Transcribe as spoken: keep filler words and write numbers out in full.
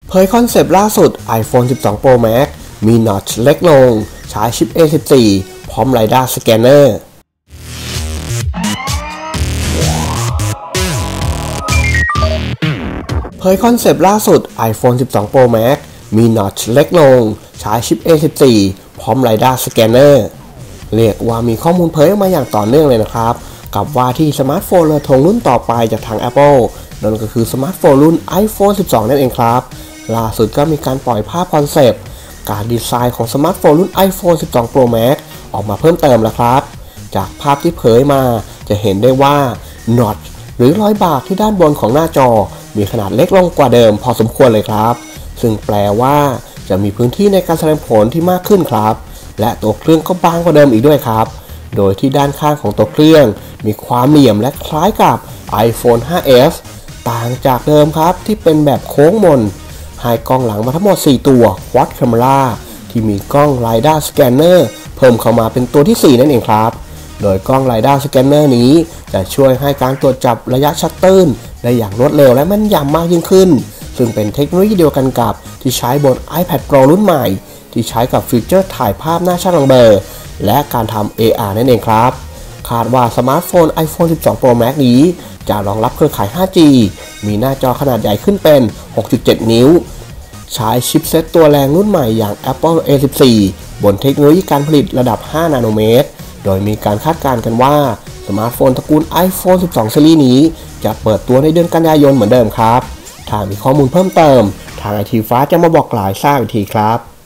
เผยคอนเซปต์ล่าสุด iPhone สิบสอง Pro Max มีน็อตเล็กลงใช้ชิป เอ สิบสี่ พร้อม LiDAR Scanner เผยคอนเซปต์ล่าสุด iPhone สิบสอง Pro Max มีน็อตเล็กลงใช้ชิป เอ สิบสี่ พร้อม LiDAR Scanner เรียกว่ามีข้อมูลเผยออกมาอย่างต่อเนื่องเลยนะครับกับว่าที่สมาร์ทโฟนเรือธงรุ่นต่อไปจากทาง Apple นั่นก็คือสมาร์ทโฟนรุ่น iPhone สิบสอง นั่นเองครับล่าสุดก็มีการปล่อยภาพคอนเซปต์การดีไซน์ของสมาร์ทโฟนรุ่น iPhone สิบสอง Pro Max ออกมาเพิ่มเติมแล้วครับจากภาพที่เผยมาจะเห็นได้ว่าน็อตหรือรอยบากที่ด้านบนของหน้าจอมีขนาดเล็กลงกว่าเดิมพอสมควรเลยครับซึ่งแปลว่าจะมีพื้นที่ในการแสดงผลที่มากขึ้นครับและตัวเครื่องก็บางกว่าเดิมอีกด้วยครับโดยที่ด้านข้างของตัวเครื่องมีความเหลี่ยมและคล้ายกับ iPhone ไฟว์ เอส ต่างจากเดิมครับที่เป็นแบบโค้งมนให้กล้องหลังมาทั้งหมดสี่ตัว Quad Camera ที่มีกล้อง LiDAR Scanner เพิ่มเข้ามาเป็นตัวที่สี่นั่นเองครับโดยกล้อง LiDAR Scanner นี้จะช่วยให้การตรวจจับระยะชัตเตอร์ได้อย่างรวดเร็วและแม่นยำมากยิ่งขึ้นซึ่งเป็นเทคโนโลยีเดียวกันกับที่ใช้บน iPad Pro รุ่นใหม่ที่ใช้กับฟีเจอร์ถ่ายภาพหน้าชัดลงเบลอและการทำ เอ อาร์ นั่นเองครับคาดว่าสมาร์ทโฟน iPhone สิบสอง Pro Max นี้จะรองรับเครือข่าย ไฟว์ จี มีหน้าจอขนาดใหญ่ขึ้นเป็น หกจุดเจ็ด นิ้วใช้ชิปเซตตัวแรงรุ่นใหม่อย่าง Apple เอ สิบสี่ บนเทคโนโลยีการผลิตระดับ ห้า นาโนเมตรโดยมีการคาดการณ์กันว่าสมาร์ทโฟนตระกูล iPhone สิบสอง ซีรีส์นี้จะเปิดตัวในเดือนกันยายนเหมือนเดิมครับถ้ามีข้อมูลเพิ่มเติมทาง ไอ ที Fast จะมาบอกหลายทราบอีกทีครับ